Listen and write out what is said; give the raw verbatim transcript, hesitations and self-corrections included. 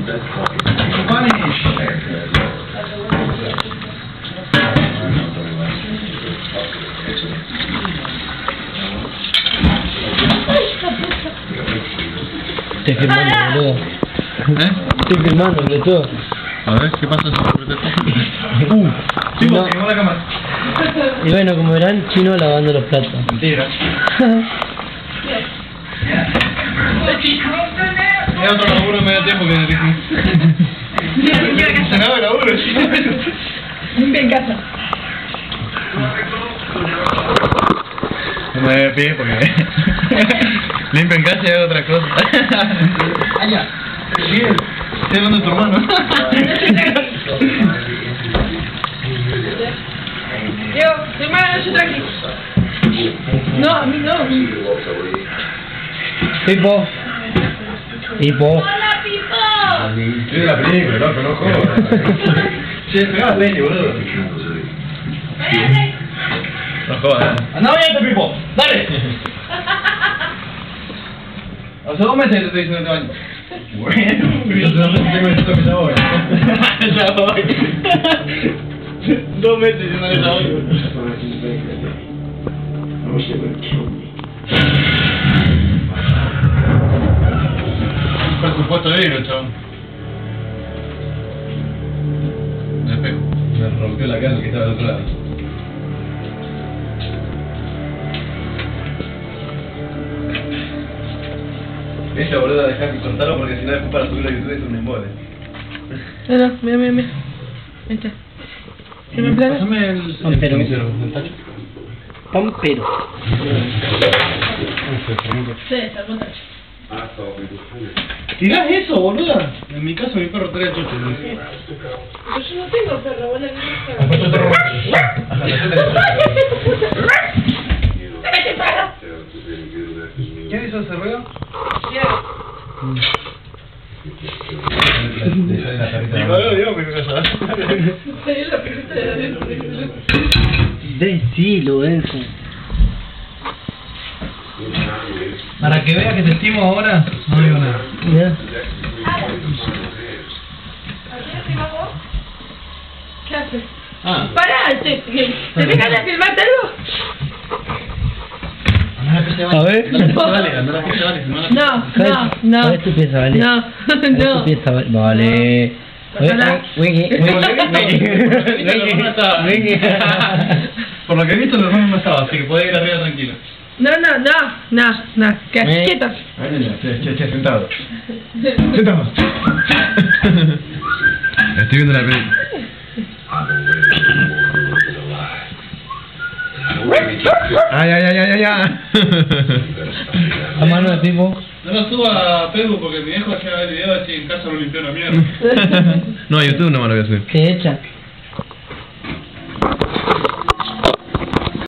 Spanish. Estoy filmando, boludo. ¿Eh? Estoy filmando, boludo. A ver, ¿qué pasa? Uh, Chino, no. quemó la cámara. Y bueno, como verán, Chino lavando los platos. Mentira. Es otro laburo en medio tiempo que se acaba el laburo, Chino. Limpia en casa. No me dé pie porque limpia en casa y hago otra cosa. Allá. Bien. Estoy hablando de tu hermano. Yo, tu hermano no se tranqui. No, a mí no. Pipo. Pipo. Hola, Pipo. Estoy de la película, loco, no jodas. Che, pegaba peli, boludo. No jodas. Anda, bañate, Pipo. Dale. Hace dos meses te estoy diciendo que te bañes. Bueno, pero hace dos meses tengo diciendo que ya voy. Ya voy. Dos meses diciendo que ya voy. Presupuesto de vino, chabón. Me espejo. Me rompió la cara que estaba del otro lado. Ella, boludo, dejá que cortarlo porque si no después para subirlo a YouTube es un embole. No, no, mira, mira, mira. Ahí está. ¿Se me plana? Pásame el... Pampero. el el tacho. Pampero. Sí, está con tacho. ¿Tirás eso, boluda? En mi caso mi perro trae chocho. Pero yo no tengo perro, vos le ¿Quién hizo ese ruido? Decilo, Enzo. Para que vea que te estimo ahora, no digo nada. Ya. ¿Qué haces? Ah. ¡Pará! ¿Te, te, te dejas de filmarte algo? A ver. No, no, no. A ver tu pieza, vale. No, A ver tu no. pieza, vale. Vale. Ojalá. Por lo que he visto, el hermano no estaba, así que podés ir arriba tranquilo. No, no, no, no, no. Quédate quietos. Che, che, che, sentado. Sentado. Estoy viendo la película. Ay, ay, ay, ay, ay, ay. A mano de Pipo. No lo suba a Facebook porque mi viejo llega a ver el video y en casa lo limpió una mierda. No, a YouTube no me lo voy a subir. ¿Qué hecha?